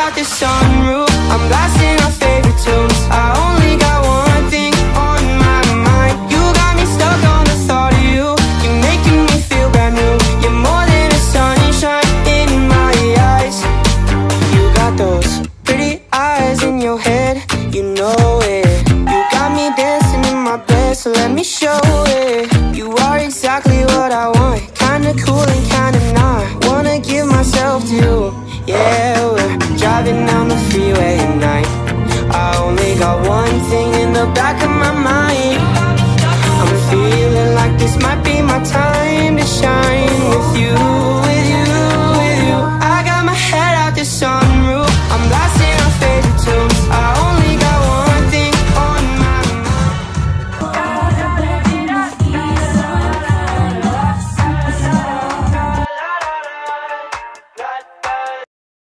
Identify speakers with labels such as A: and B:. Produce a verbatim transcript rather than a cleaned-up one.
A: out the sunroof, I'm blasting our favorite tunes. I only got one thing on my mind. You got me stuck on the thought of you. You're making me feel brand new. You're more than a sunshine in my eyes. You got those pretty eyes in your head, you know it. You got me dancing in my bed, so let me show it. You are exactly what I want, kinda cool and kinda not. Wanna give myself to you. Yeah, we're driving down the freeway at night. I only got one thing in the back of my mind. I'm feeling like this might be my time to shine with you.